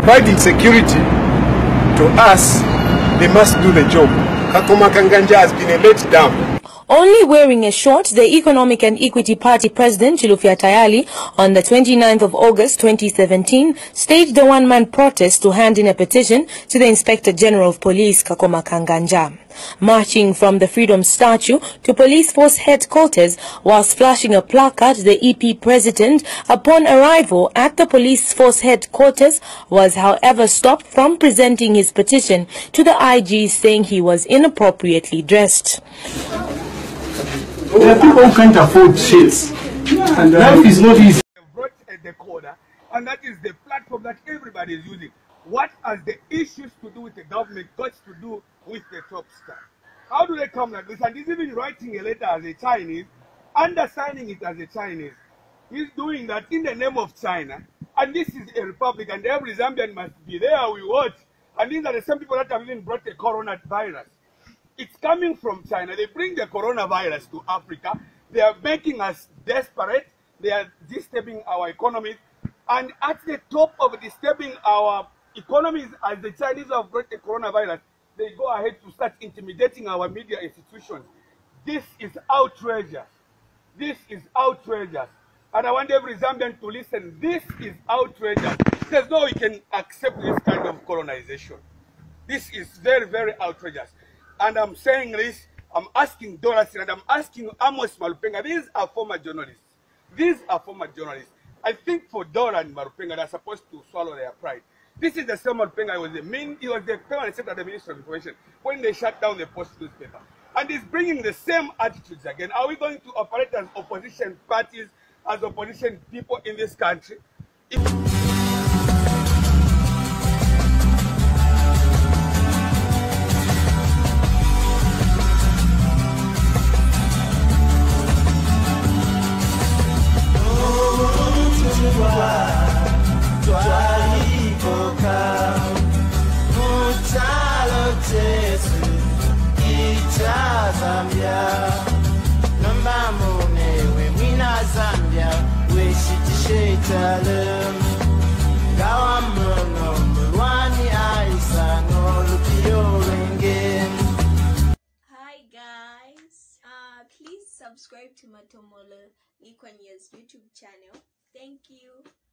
providing security to us, they must do the job. Kakoma Kanganja has been a letdown. Only wearing a short, the Economic and Equity Party President Chilufya Tayali on the 29th of August 2017 staged a one-man protest to hand in a petition to the Inspector General of Police Kakoma Kanganja. Marching from the Freedom Statue to Police Force headquarters whilst flashing a placard, the EP President, upon arrival at the Police Force headquarters, was however stopped from presenting his petition to the IG, saying he was inappropriately dressed. There are people who can't afford shirts, and life is not easy. They've brought a decoder, and that is the platform that everybody is using. What has the issues to do with the government got to do with the top star? How do they come like this? And he's even writing a letter as a Chinese, undersigning it as a Chinese. He's doing that in the name of China, and this is a republic, and every Zambian must be there. We watch, and these are the same people that have even brought the coronavirus. It's coming from China. They bring the coronavirus to Africa. They are making us desperate. They are disturbing our economies. And at the top of disturbing our economies, as the Chinese have brought the coronavirus, they go ahead to start intimidating our media institutions. This is outrageous. This is outrageous. And I want every Zambian to listen. This is outrageous. There's no way we can accept this kind of colonization. This is very, very outrageous. And I'm saying this, I'm asking Dorothy and I'm asking Amos Malupenga. These are former journalists. These are former journalists. I think for Dora and Malupenga, they're supposed to swallow their pride. This is the same Malupenga he was the permanent secretary of the Ministry of Information when they shut down the Post newspaper. And he's bringing the same attitudes again. Are we going to operate as opposition parties, as opposition people in this country? Hi guys, please subscribe to Matomola Likwanya's YouTube channel. Thank you.